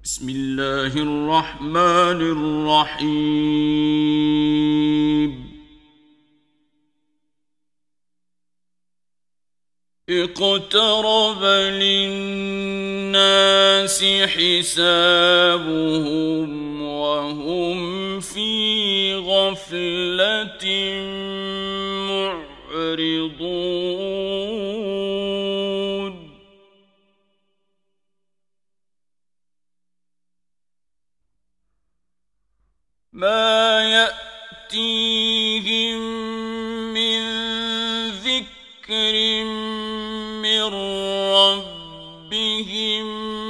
بسم الله الرحمن الرحيم اقترب للناس حسابهم وهم في غفلة معرضون ما يأتيهم من ذكر من ربهم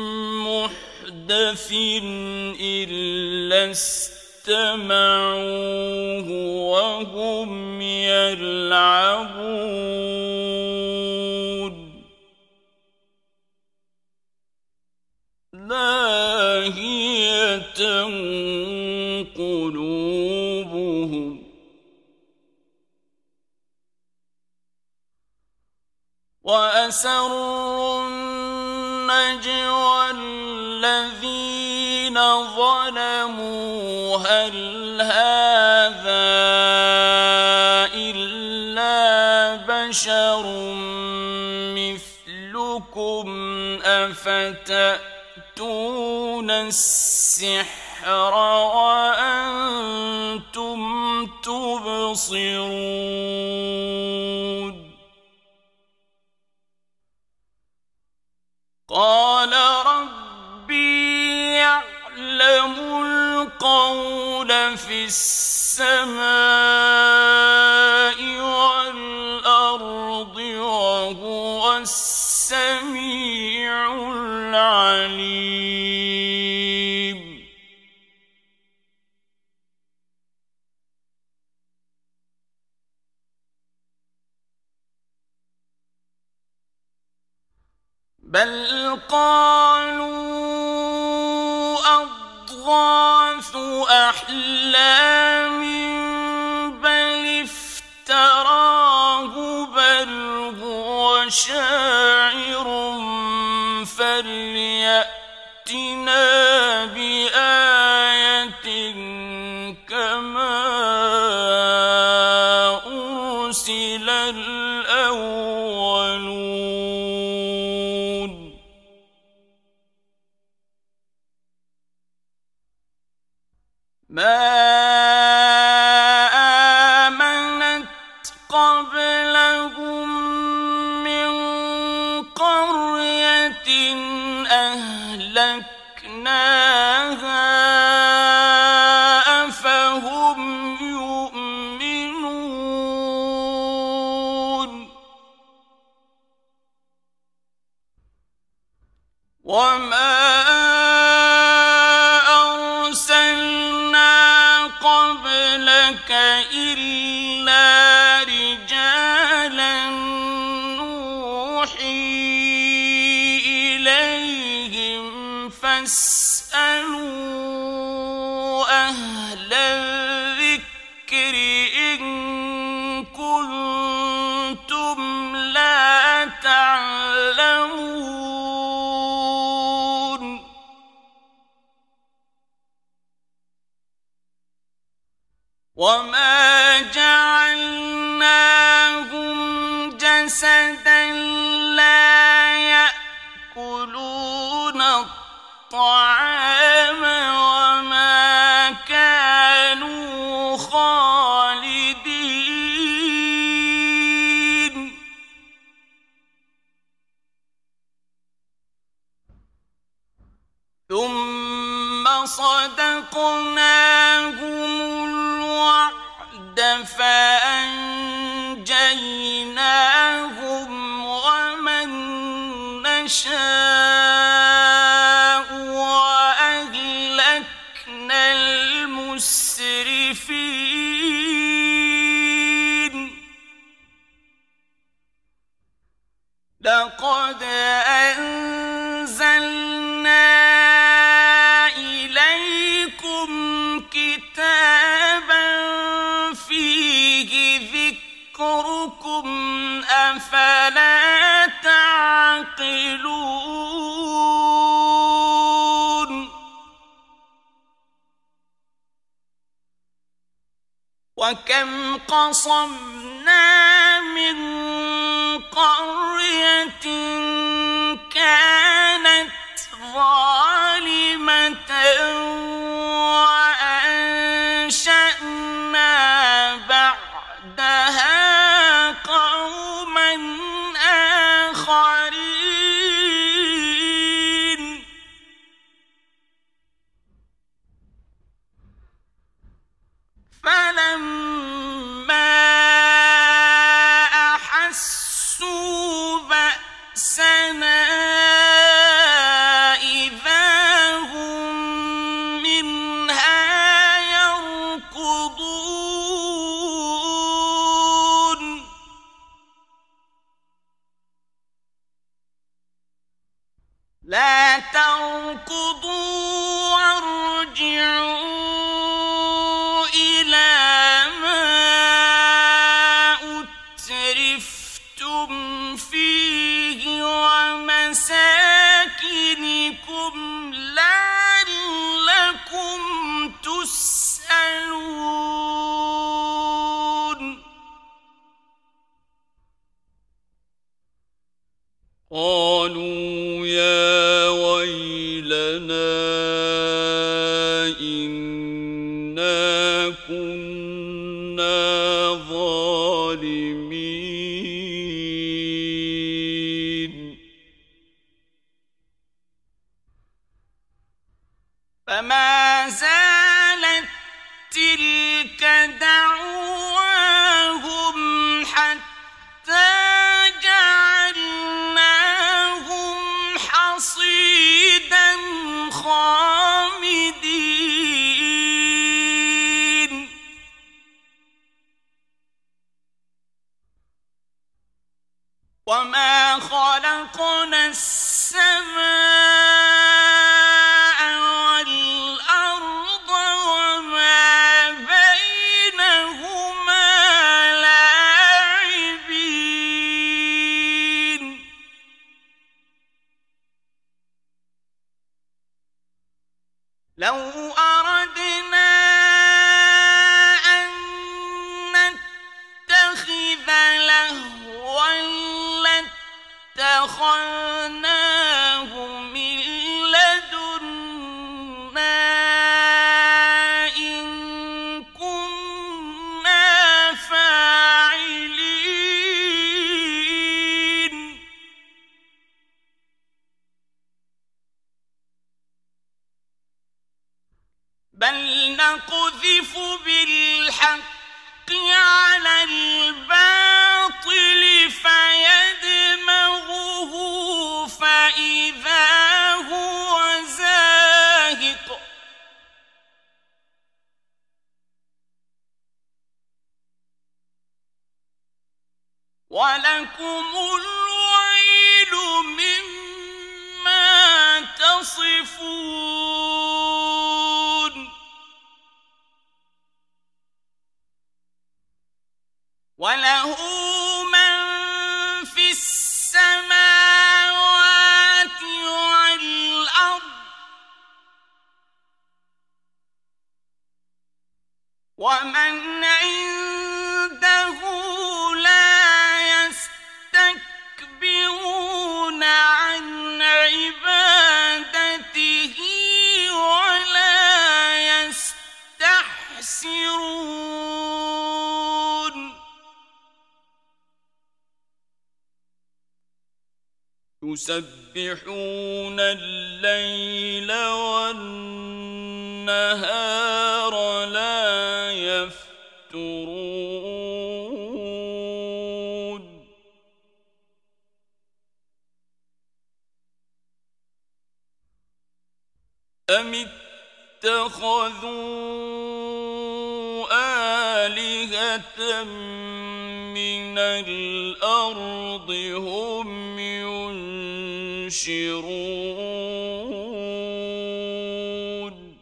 محدث إلا استمعوه وهم يلعبون لاهية قلوبهم وأسروا النجوى الذين ظلموا هل هذا إلا بشر مثلكم أفتأتون السحر وأنتم تبصرون قال ربي يعلم القول في السماء والأرض وهو السميع العليم بل قالوا أضغاث أحلام بل افتراه بل هو شاعر فليأتنا بآية كما أرسل الأولون ما آمنت قبلهم من قرية أهلكناها أفهم يؤمنون وما قبلك إلا رجالا نوحي إليهم فاسألوا أهل الذكر إن كنتم لا تعلمون وما جعلناهم جسدا لا يأكلون الطعام وما كانوا خالدين ثم صدقناهم فأنجيناهم ومن نشاء وأهلكنا المسرفين لقد أنزلنا إليكم كتابا وكم قصمنا من قرية كانت ظالمة وأنشأنا بعدها قوما آخرين فلما أحسوا بأسنا إذا هم منها يركضون لا تركضوا وارجعوا مساكنكم لعلكم تسألون قالوا يا ويلنا إنا كنا ظالمين فما زالت تلك دعواهم حتى جعلناهم حصيدا خامدين وما خلقنا السماء والأرض وما بينهما لاعبين لو أردنا أن نتخذ لهوا لاتخذناه من لدنا إن كنا فاعلين بل نقذف بالحق على الباطل فيدمغه فإذا هو زاهق ولكم الويل مما تصفون وله من في السماوات والأرض ومن عنده لا يستكبرون عن عبادته ولا يستحسرون يسبحون الليل والنهار لا يفترون أم اتخذوا آلهة من الأرض هم ينشرون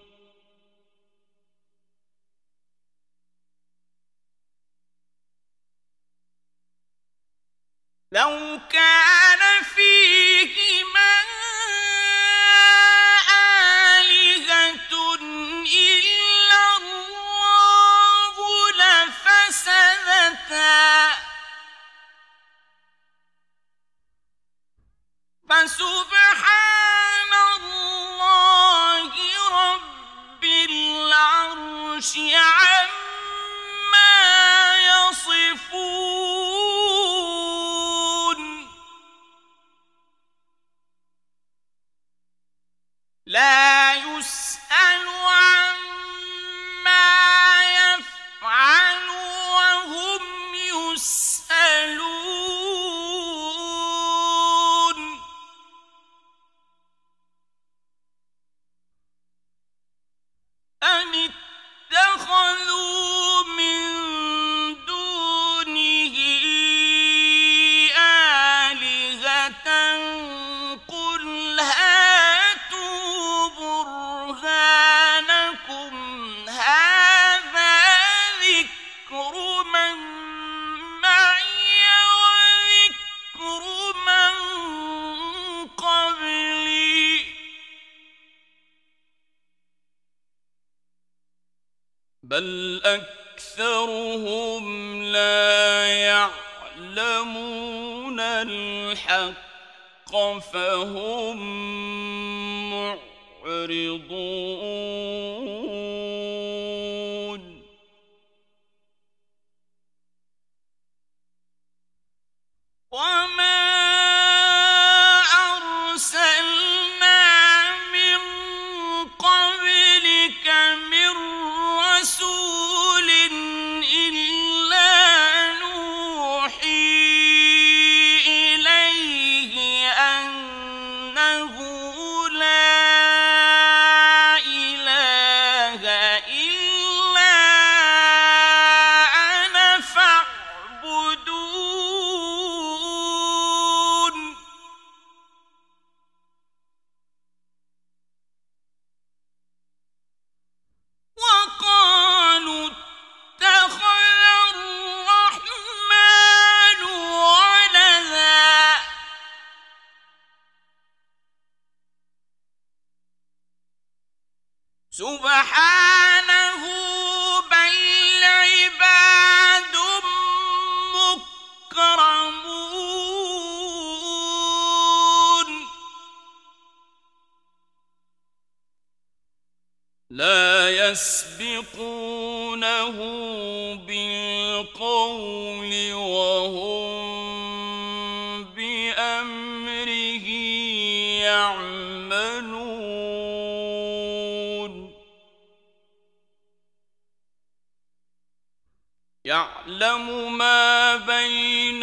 لو كان فيهما آلهة إلا الله بل أكثرهم لا يعلمون الحق فهم معرضون وما أرسلنا من قبلك من رسول إلا نوحي إليه أنه لا إله إلا أنا فاعبدون وقالوا اتخذ الرحمن ولدا سبحانه بل عباد مكرمون لا يسبقونه بالقول وهم بأمره يعملون يعلم ما بين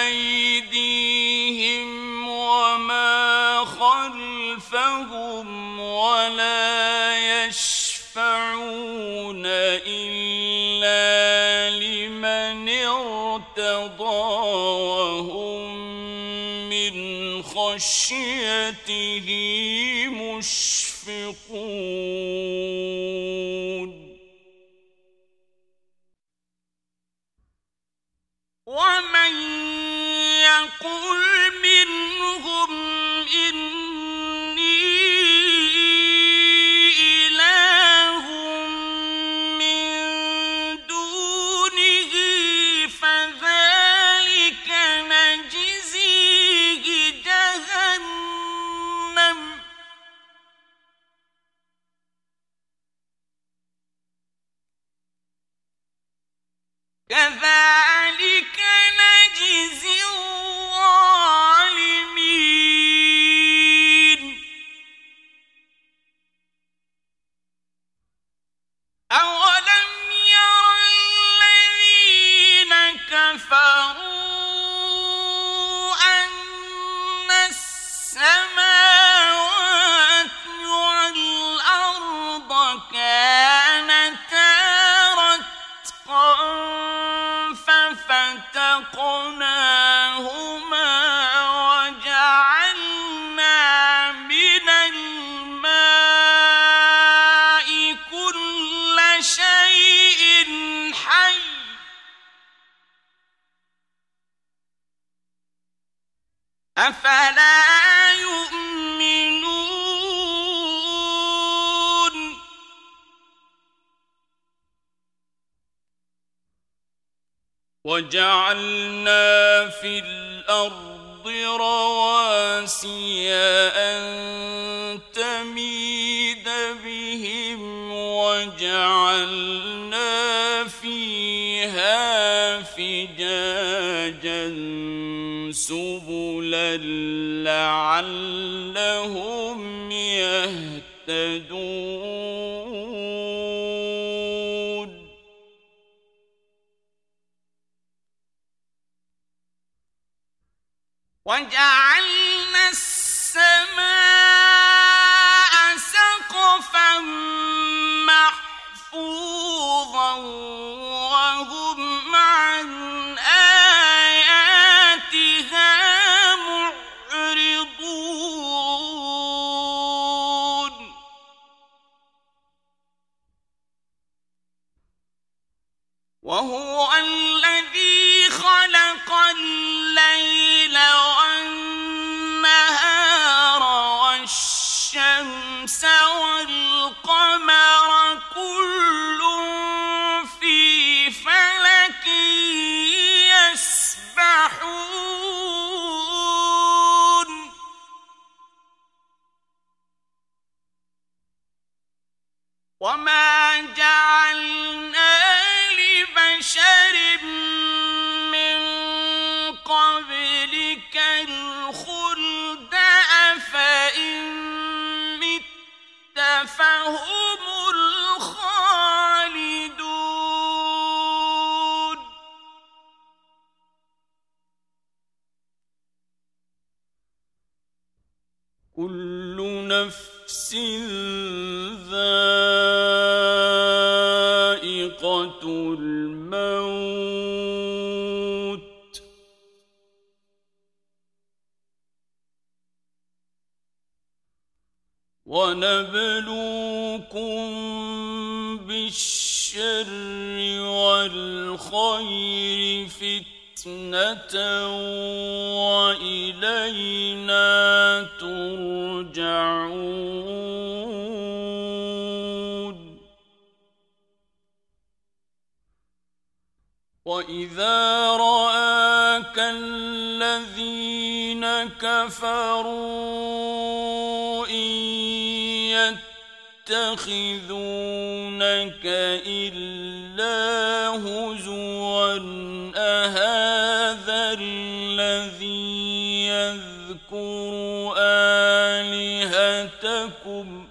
أيديهم وما خلفهم ولا يشفعون إلا لمن ارتضى وهم من خشيته مشفقون ومن يقل منهم إني إله من دونه فذلك نجزيه جهنم كذلك نجزي الظالمين أولم ير الذين كفروا أن السماوات والأرض كانتا رتقا ففتقناهما وجعلنا من الماء كل شيء حي أفلا يؤمنون وجعلنا في الأرض رواسي أن تميد بهم وجعلنا فيها فجاجا سبلا لعلهم يهتدون وجعلنا السماء سقفا محفوظا وهم عن آياتها معرضون وهو الذي خلق الليل والنهار والشمس والقمر كل وما جعلنا لبشر من قبلك الخلد أفإن مت فهم الخالدون كل نفس ذائقة الموت ونبلوكم بالشر والخير فتنة وإلينا ترجعون وإذا رآك الذين كفروا إن يتخذونك إلا هزوا أهذا الذي يذكر آلهتكم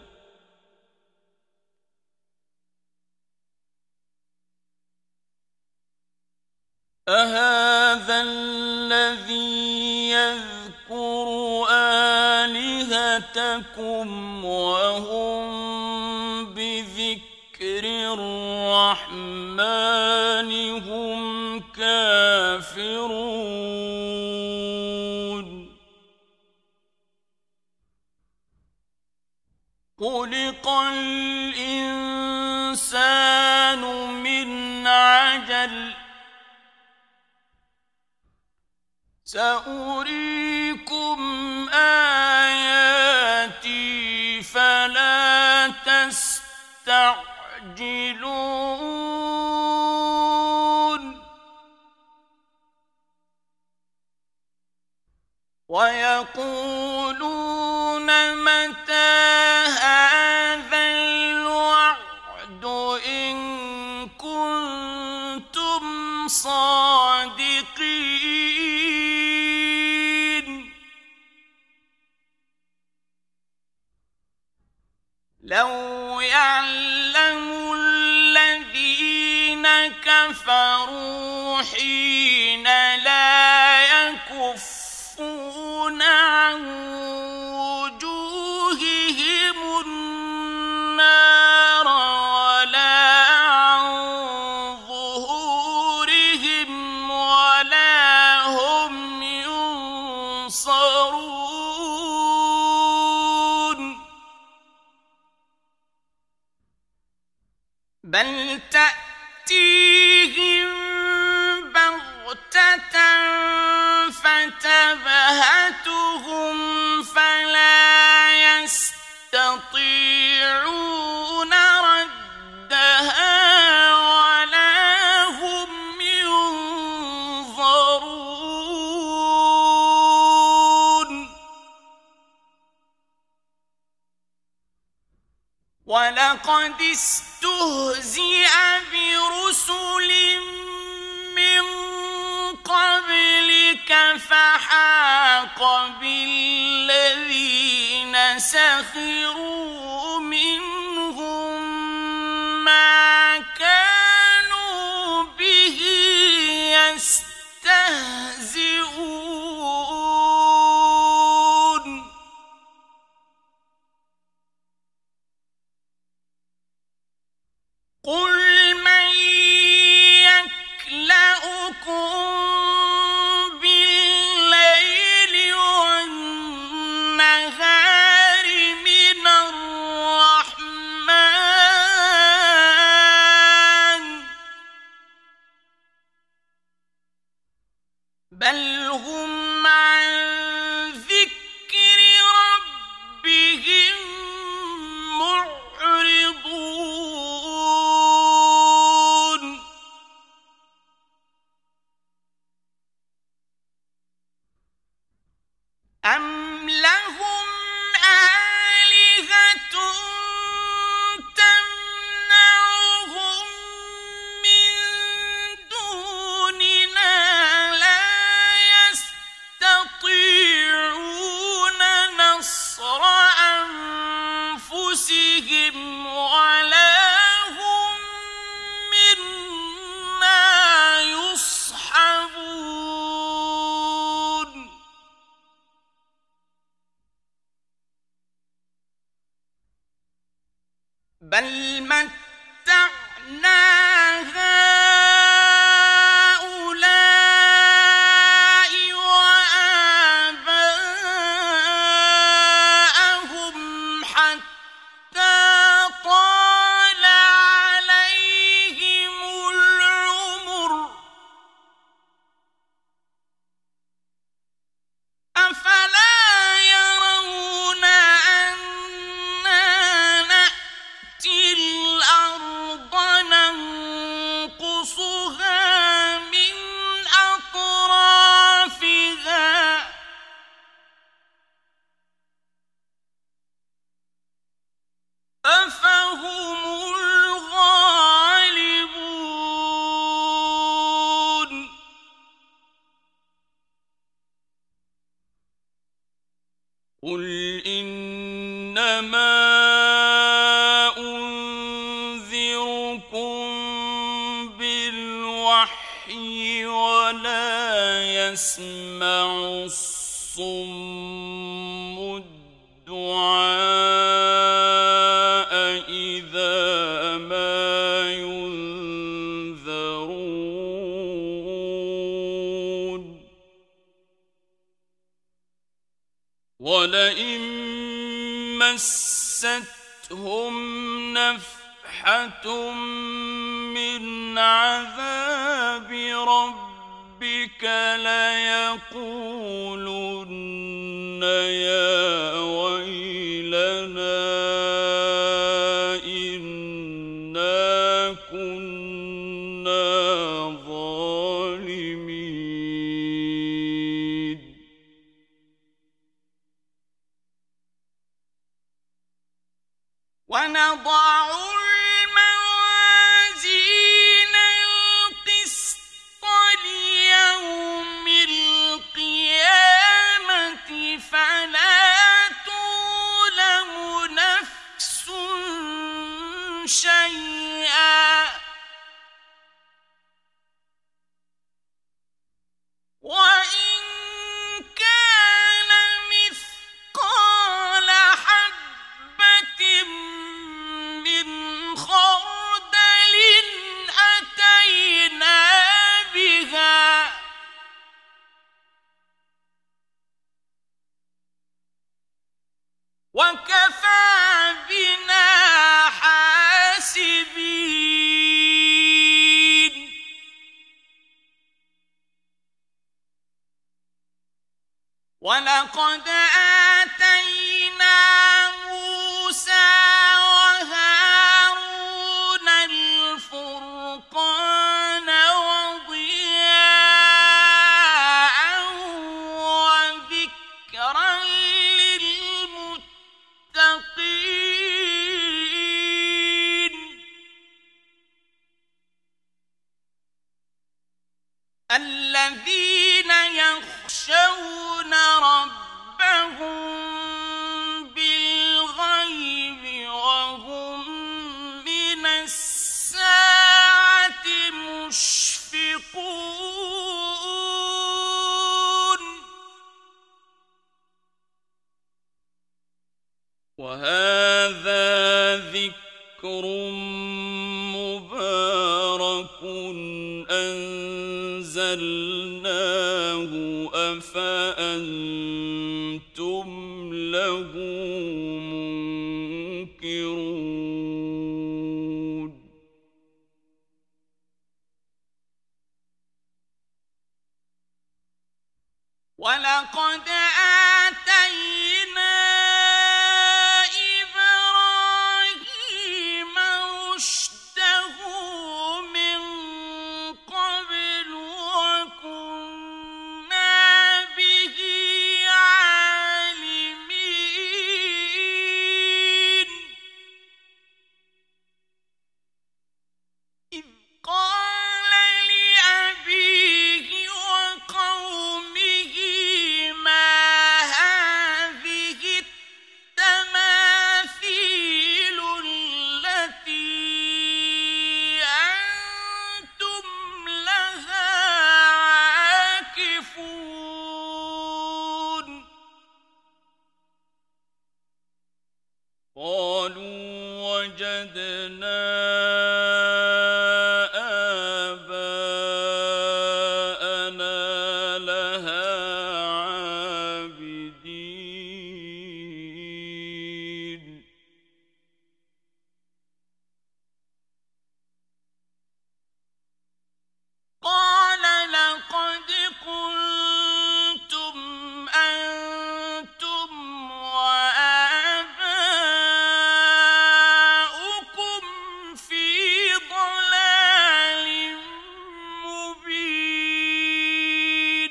أهذا الذي يذكر آلهتكم وهم بذكر الرحمن هم كافرون خلق الإنسان من عجل سأريكم آياتي فلا تستعجلون ويقولون متى هذا الوعد إن كنتم صادقين لو يعلم الذين كفروا حين لا يكفون عن وجوههم النار ولا عن ظهورهم ولا هم ينصرون بل تأتيهم بغتة فتبهتهم فلا يستطيعون ردها ولا هم ينظرون ولقد استهزئ برسل من قبلك فحاق بالذين سخروا منهم ما كانوا به يستهزئون قل من يكلؤكم بالليل والنهار من الرحمن بل متعنا هؤلاء وآباءهم حتى طال عليهم العمر أفلا يرون أنا نأتي الأرض ننقصها من أطرافها أفهم الغالبون قل إنما أنذركم بالوحي ولا يسمع الصم الدعاء إذا ما ينذرون ولئن مستهم نفحة من عذاب ربك ليقولن يا ويلنا إنا كنا ظالمين ونضع الموازين القسط ليوم القيامة فلا تظلم نفس شيئا وإن كان مثقال حبة من خردل أتينا بها وكفى بنا حاسبين ولقد آتينا موسى وهارون الفرقان وضياء وذكرا للمتقين الذين يخشون ربهم بالغيب وهم من الساعة مشفقون وهذا ذكر مبارك أنزلناه أفأنتم له منكرون ولقد آتينا إبراهيم رشده من قبل وكنا به عالمين إذ قال لأبيه وقومه ما وجدنا آباءنا لها عابدين قال لقد كنتم أنتم وآباؤكم في ضلال مبين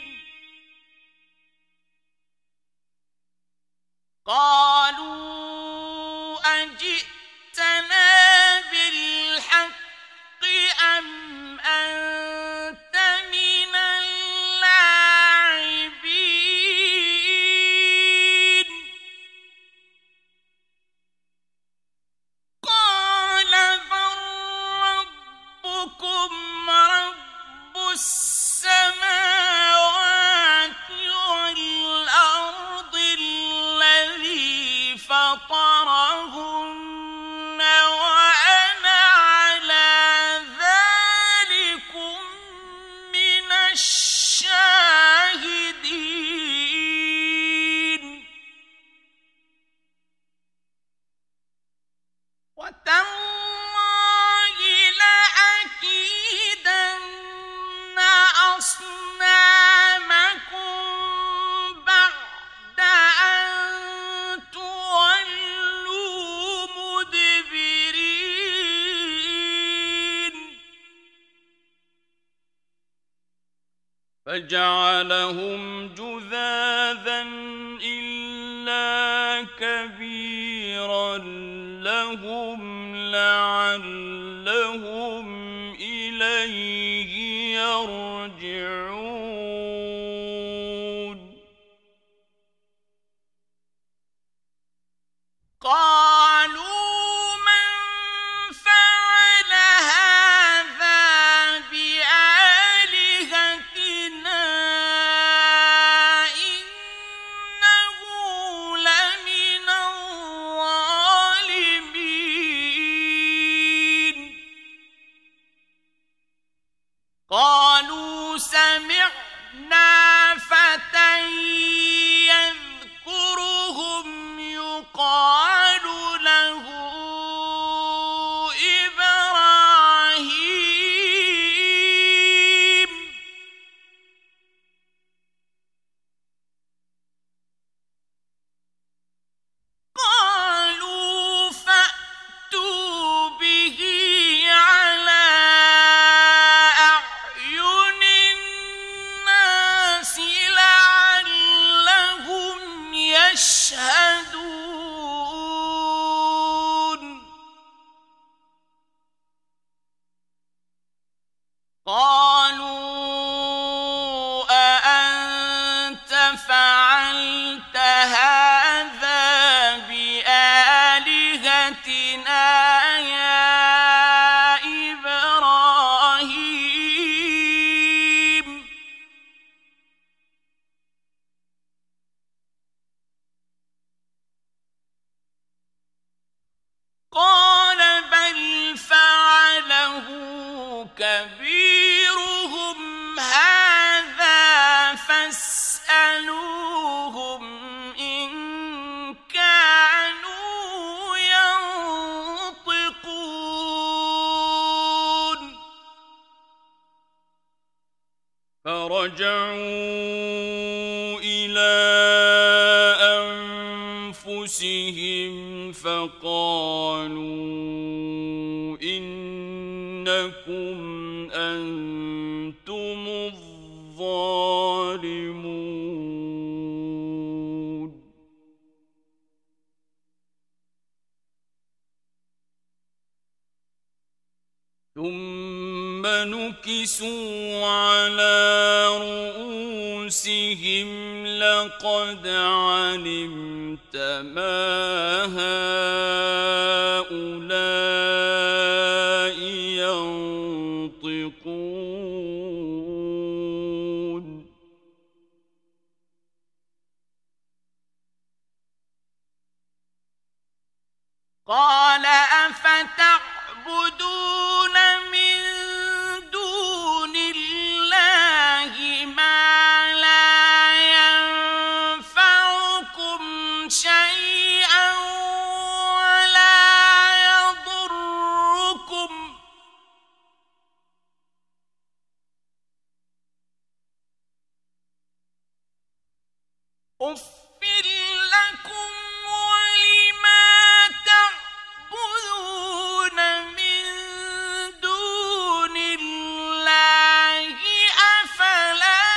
قالوا أجئتنا بالحق أم أنت من اللاعبين قال بل ربكم رب السماوات والأرض الذي فطرهن وأنا على ذلكم من الشاهدين وتالله لأكيدن أصنامكم بعد أن تولوا مدبرين فجعلهم جذاذا إلا كبيرا لهم لعلهم إليه يرجعون قالوا من فعل هذا بآلهتنا إنه لمن الظالمين قالوا سمعنا فتى يذكرهم يقال له إبراهيم قالوا فأتوا به على أعين الناس لعلهم يشهدون قالوا أأنت فعلت هذا بآلهتنا يا إبراهيم قال بل فعله كبيرهم هذا فاسألوهم إن كانوا ينطقون فرجعوا إلى أنفسهم فقالوا إنكم أنتم الظالمون ثم نكسوا على رؤوسهم لقد علمت ما هؤلاء ينطقون قال أفتعلمون تعبدون من دون الله ما لا ينفعكم شيئا ولا يضركم أُفٍّ لكم ولما تعبدون من دون الله أفلا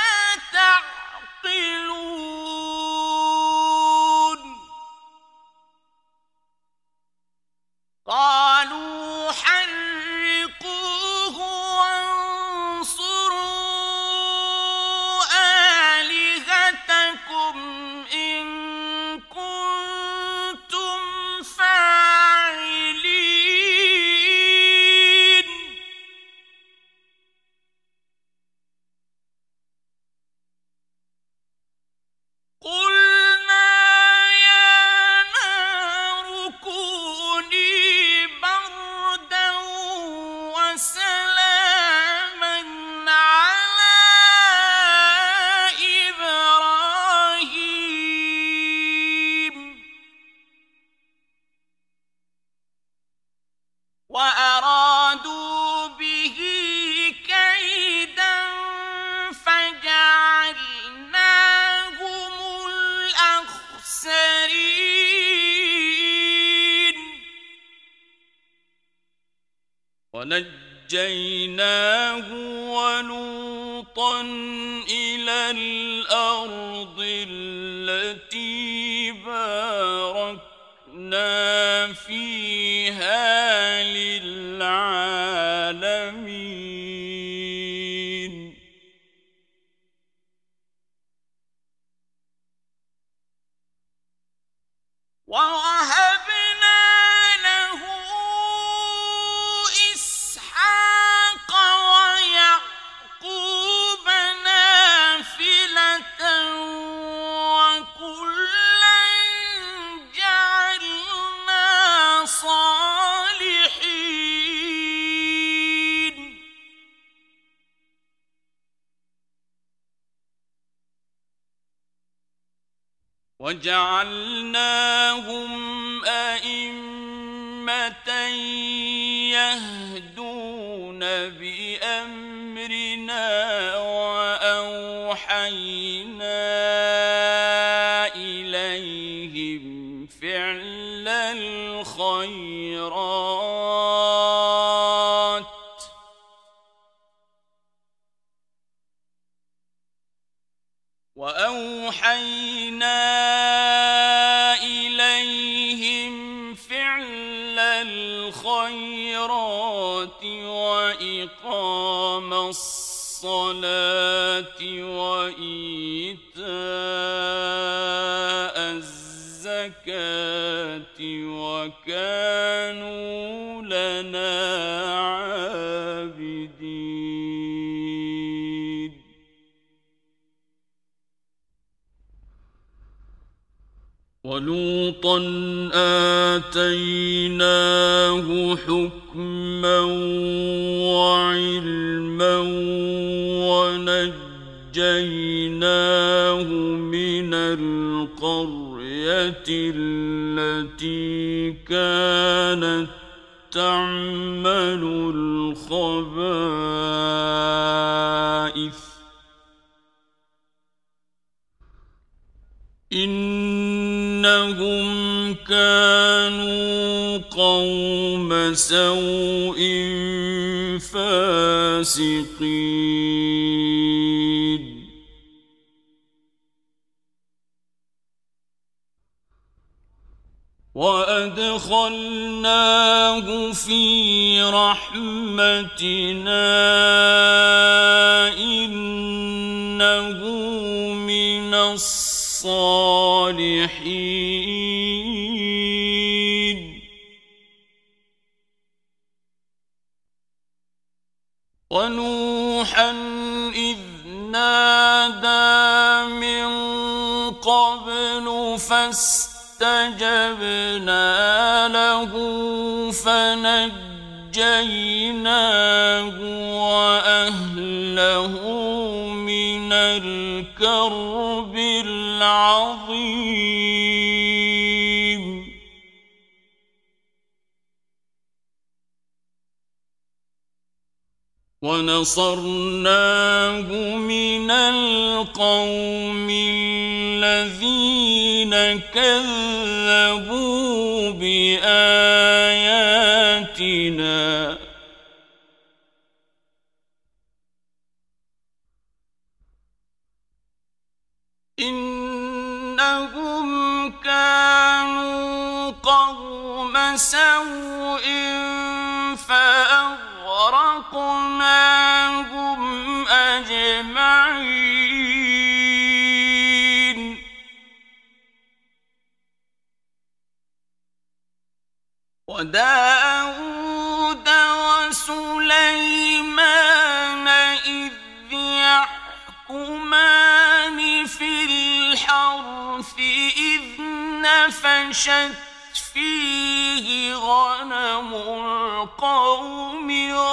تعقلون قالوا حرقوه وانصروا آلهتكم إن كنتم فاعلين قلنا يا نار كوني بردا وسلاما على إبراهيم وأرادوا به كيدا فجعلناهم الأخسرين ونجيناه ولوطا إلى الأرض التي باركنا فيها للعالمين ووهبنا له إسحاق ويعقوب نافلة وكلا جعلنا صالحين وجعلناهم أئمة يهدون بأمرنا وأوحينا إليهم فعل الخيرات وإقام الصلاة وإيتاء الزكاة وكانوا لنا عابدين ولوطا آتيناه حكما وعلما ونجيناه من القرية التي كانت تعمل الخبائث إنهم كانوا قوم سوء فاسقين وأدخلناه في رحمتنا إنه من الصالحين ونوحا إذ نادى من قبل فاستجبنا له فنجيناه ونجيناه وأهله من الكرب العظيم ونصرناه من القوم الذين كذبوا بآياتنا إنهم كانوا قوم سوء فأغرقناهم أجمعين وداود وسليمان إذ يحكمان في الحرث إذ نفشت فيه غنم القوم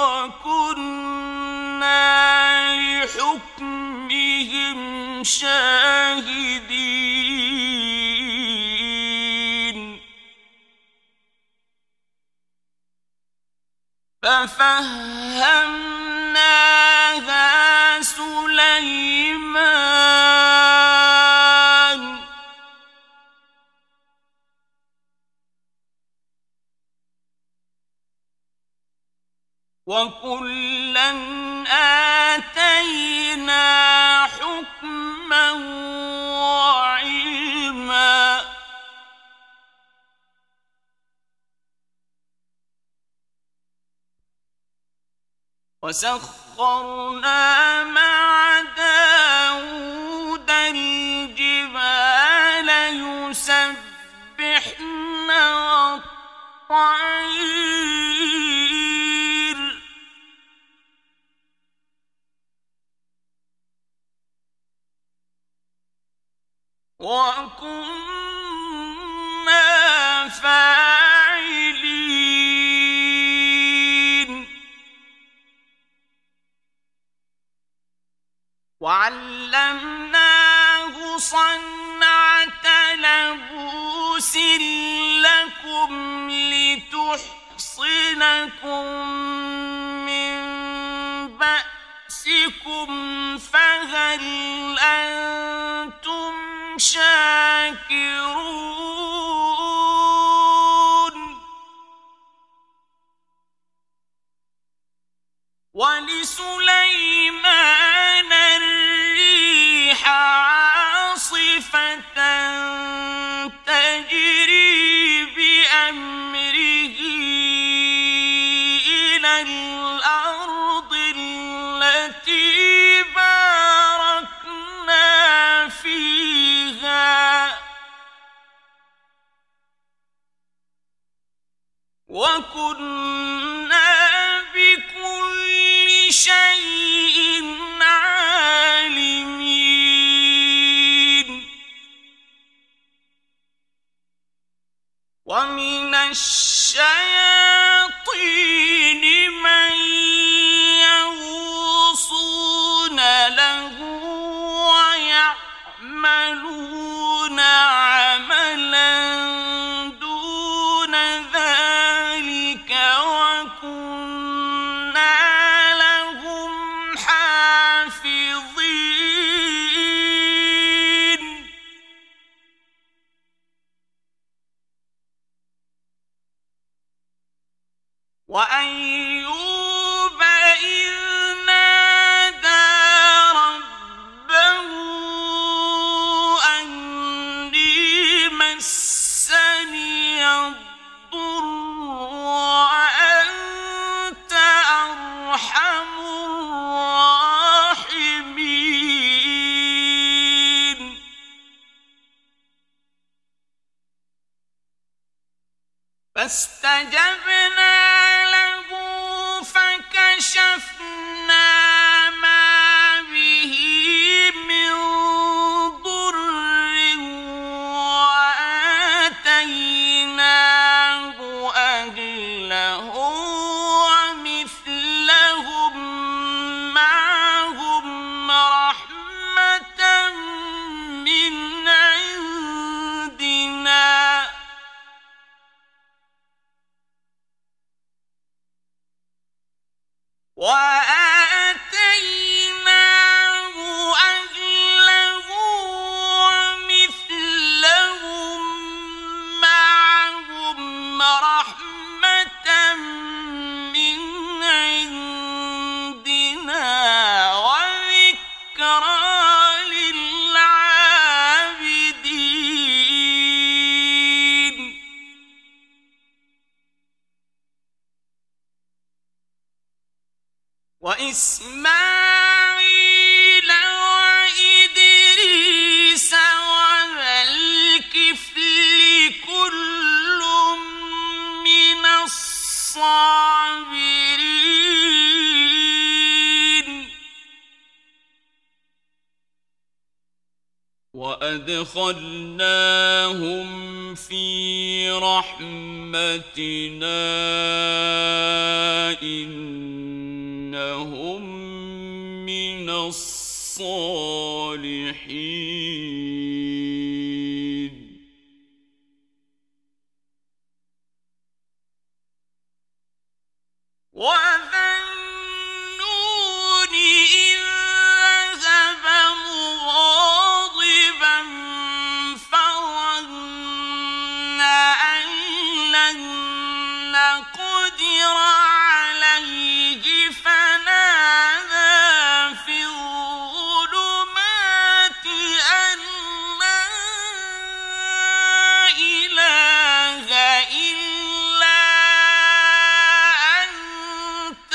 وكنا لحكمهم شاهدين ففهمناها سليمان وكلا آتينا حكما وعلما وسخرنا مع داود الجبال يسبحن والطير وكنا فاعلين وعلمناه صنعة لبوس لكم لتحصنكم من بأسكم فهل أنتم شاكرون ولسليمان الريح عاصفة تجري بأمره إلى الأرض التي باركنا فيها وكنا بكل شيء عالمين ومن الشياطين من يغوصون له ويعملون عملا دون ذلك وكنا لهم حافظين وأيوب إذ نادى ربه أني مسني الضر وأنت أرحم الراحمين فاستجبنا له فكشفنا ما به من ضر وآتيناه أهله وآتيناه أهله ومثلهم معهم رحمة من عندنا وذكرى للعابدين. وإسماعيل وإدريس وذا الكفل كل من الصابرين. وأدخلناهم في رحمتنا إنهم من الصالحين. وذا النون إذ ذهب مغاضبا فظن أن لن نقدر عليه فنادى في الظلمات أن لا إله إلا أنت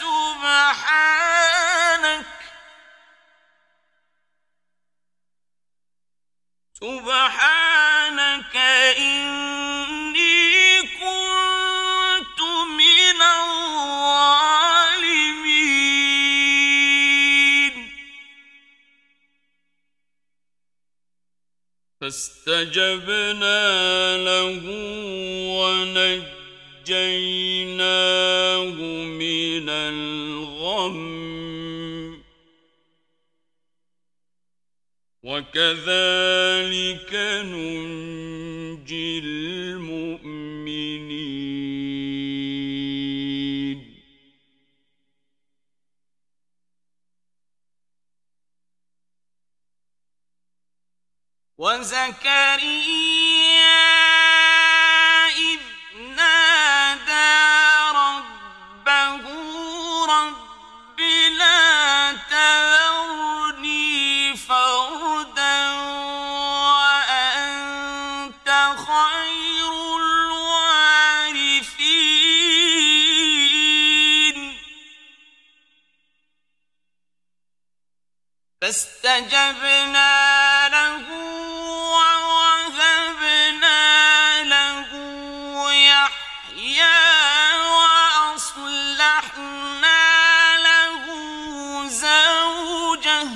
سبحانك إني كنت من الظالمين. فاستجبنا له ونجيناه من الغم وكذلك ننجي المؤمنين. وزكريا إذ نادى ربه رب لا تذرني فردا وأنت خير الوارثين. فاستجبنا له ووهبنا له يحيى وأصلحنا له زوجه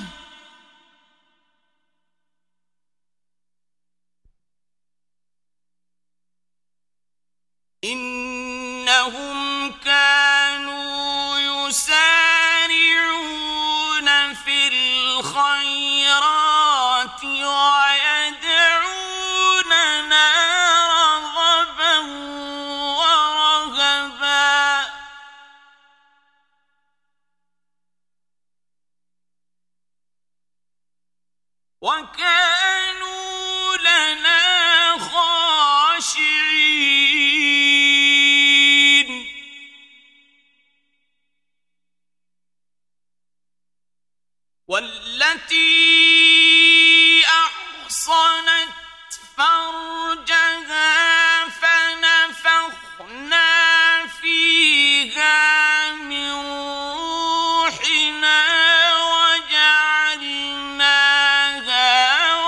إنهم كانوا يسارعون في الخيرات ويدعوننا رغبا ورهبا وكانوا لنا خاشعين. والتي أحصنت فرجها فنفخنا فيها من روحنا وجعلناها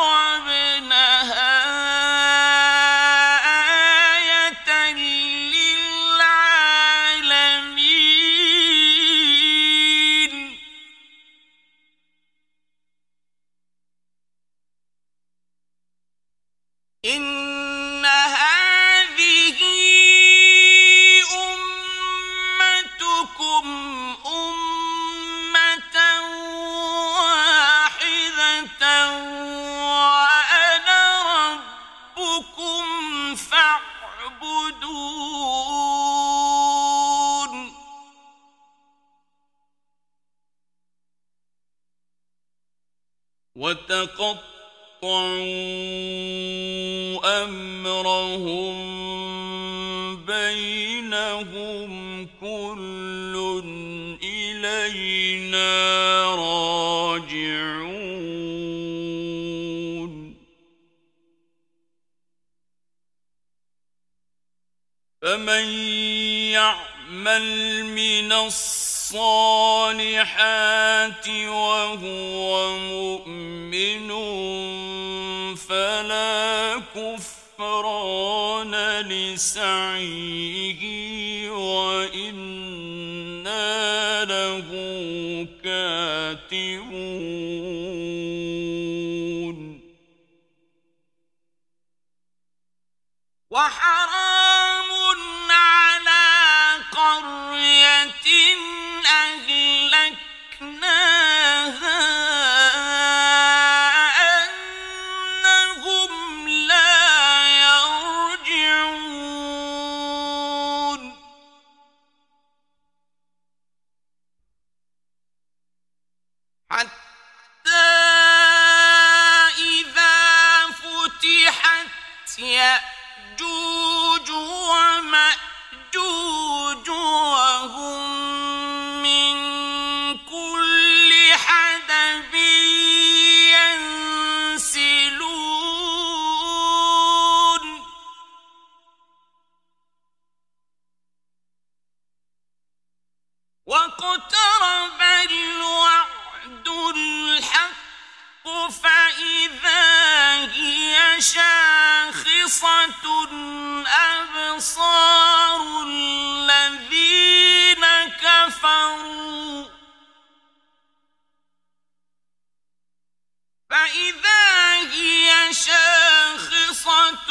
وتقطعوا أمرهم بينهم كل إلينا راجعون فمن يعمل من الصالحات وهو مؤمن فلا كفران لسعيه وإنا له كاتبون وحرام على قرية أهلكناها أنهم لا يرجعون حتى إذا فتحت يأجوج ومأجوج وهم من كل حدب ينسلون واقترب الوعد الحق فإذا هي شاخصة أبصار الذين كفروا فإذا هي شاخصة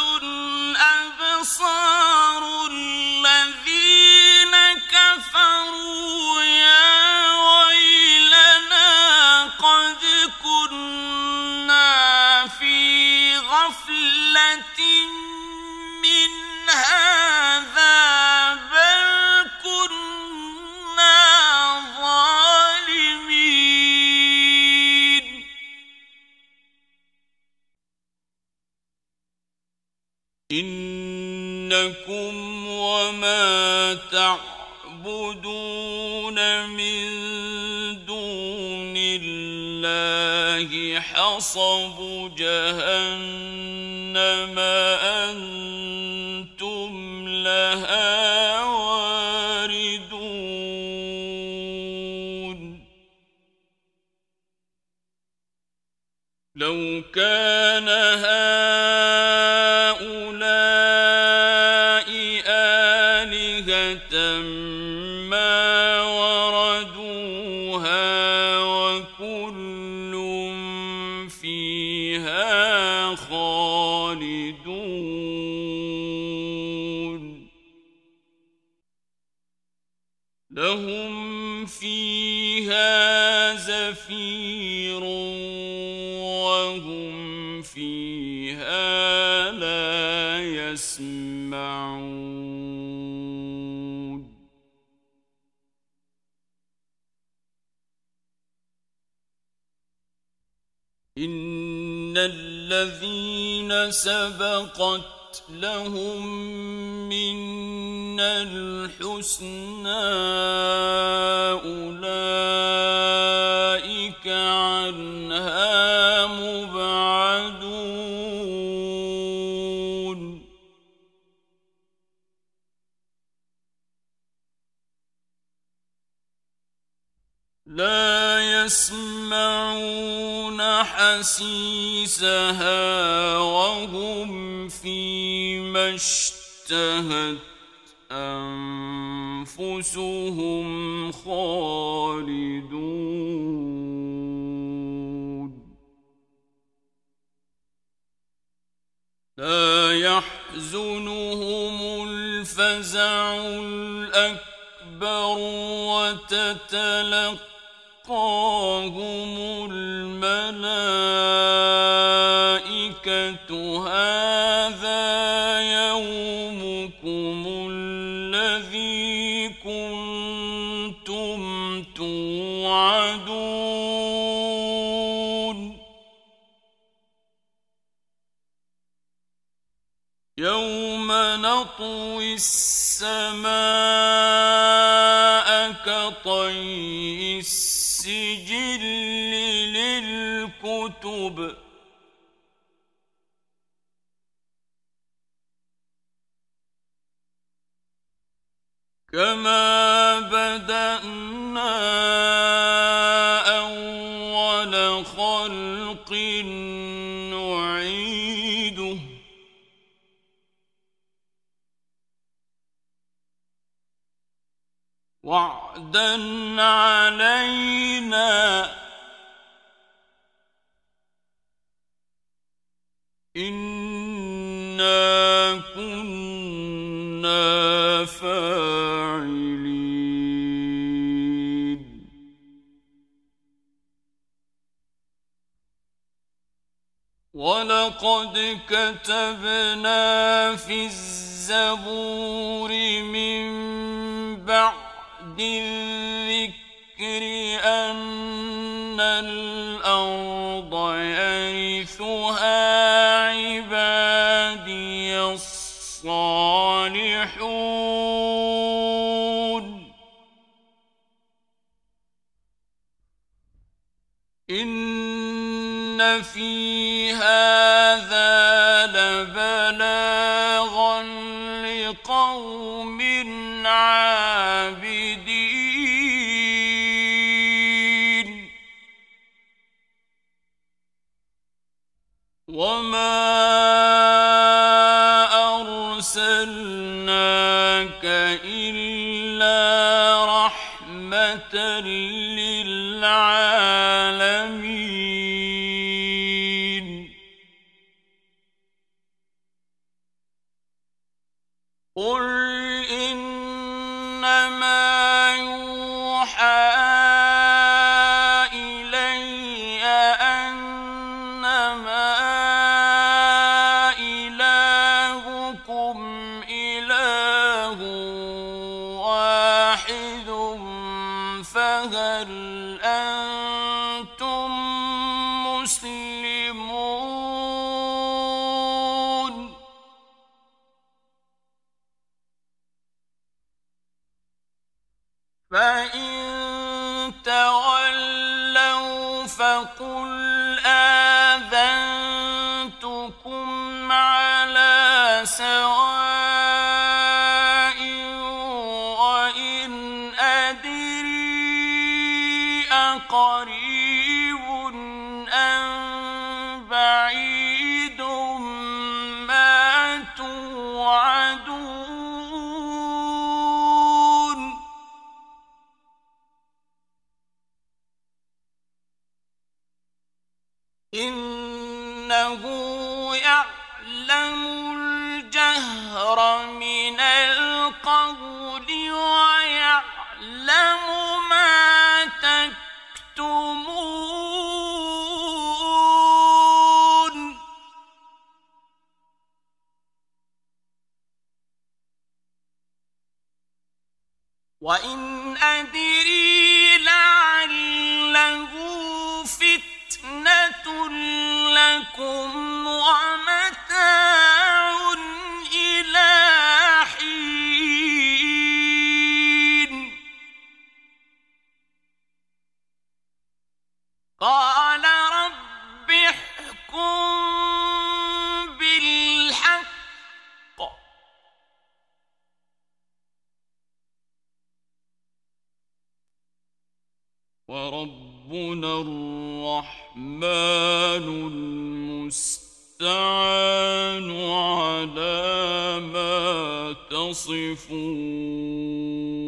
أبصار الذين كفروا يا ويلنا قد كنا في غفلة من هذا بل كنا ظالمين إنكم وما تعبدون من دون الله حصب جهنم أنتم لها واردون لو كان هؤلاء آلهة ما وردوها وكل فيها خالدون لهم فيها زفير وهم فيها لا يسمعون إن الذين سبقت لهم منا الحسنى أولئك عنها مبعدون لا يسمعون حسيسها وهم فيما اشتهت أنفسهم خالدون لا يحزنهم الفزع الأكبر وتتلقاهم الملائكة هذا يومكم الذي كنتم توعدون نطوي السماء كطي السجل للكتب كما بدأنا أول خلق نعيده وعدا علينا إنا كنا فاعلين ولقد كتبنا في الزبور من بعد الذكر أن الأرض يرثها عبادي الصالحون إن في هذا لبلاغا لقوم عابدين وما أرسلناك إلا رحمة للعالمين قل إنما يوحى إلي أنما إلهكم إله واحد فهل أنتم مسلمون فإن تولوا فقل آذنتكم على سواء وإن أدري أقريب أم بعيد ما توعدون إنه يعلم الجهر من القول ويعلم ما تكتمون وإن أدري لعله فتنة لكم ومتاع إلى حين قال رب احكم بالحق وربنا الرحمن المستعان على ما تصفون